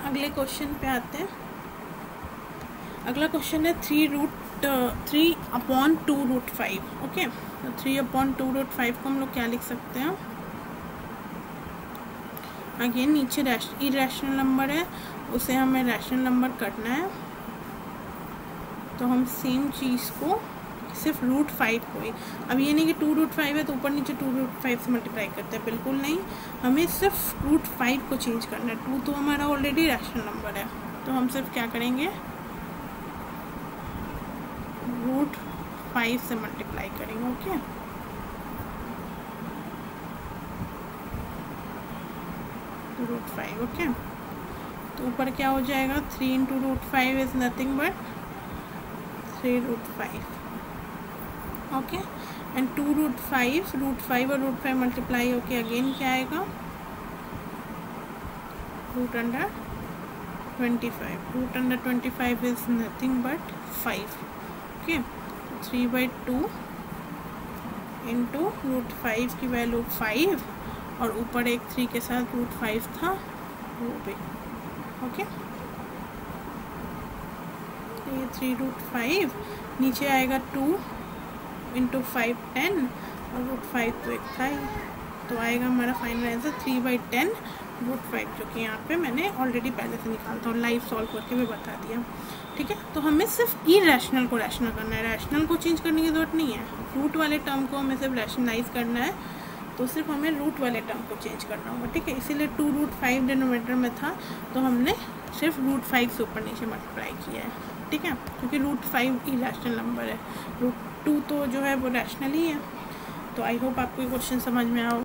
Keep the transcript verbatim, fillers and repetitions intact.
अगले क्वेश्चन पे आते हैं। अगला क्वेश्चन है three root three upon two root five. Okay, तो three upon two root five को हम लोग क्या लिख सकते हैं? अगेन नीचे इरेशनल नंबर है, उसे हमें रैशनल नंबर करना है, तो हम सेम चीज़ को सिर्फ रूट फाइव को ही, अब ये नहीं कि टू रूट फाइव है तो ऊपर नीचे टू रूट फाइव से मल्टीप्लाई करते हैं, बिल्कुल नहीं, हमें सिर्फ रूट फाइव को चेंज करना है। टू तो हमारा ऑलरेडी रैशनल नंबर है, तो हम सिर्फ क्या करेंगे, रूट फाइव से मल्टीप्लाई करेंगे। Okay, root five. ओके, तो ऊपर क्या हो जाएगा, three into root five is nothing but three root five. Okay, and two root five, root five और रूट फाइव मल्टीप्लाई होके अगेन क्या आएगा, root under twenty five. Root under twenty five is nothing but five. Okay, three by two into root five की value five और ऊपर एक three के साथ रूट फाइव था वो भी। ओके, ये थ्री रूट फाइव, नीचे आएगा टू इंटू फाइव टेन और रूट फाइव तो एक था ही, तो आएगा हमारा final answer three by ten root five, जो कि यहाँ पे मैंने ऑलरेडी पहले से निकालता हूँ, लाइव सॉल्व करके भी बता दिया। ठीक है, तो हमें सिर्फ इरेशनल को रैशनल करना है, रैशनल को चेंज करने की जरूरत नहीं है। रूट वाले टर्म को हमें सिर्फ रैशनलाइज करना है, तो सिर्फ हमें रूट वाले टर्म को चेंज करना होगा। ठीक है, इसीलिए टू रूट फाइव डिनोमिनेटर में था, तो हमने सिर्फ रूट फाइव से ऊपर नीचे मल्टीप्लाई किया है। ठीक है, क्योंकि रूट फाइव इरेशनल नंबर है, रूट टू तो जो है वो रैशनल ही है। तो आई होप आपको ये क्वेश्चन समझ में आओ।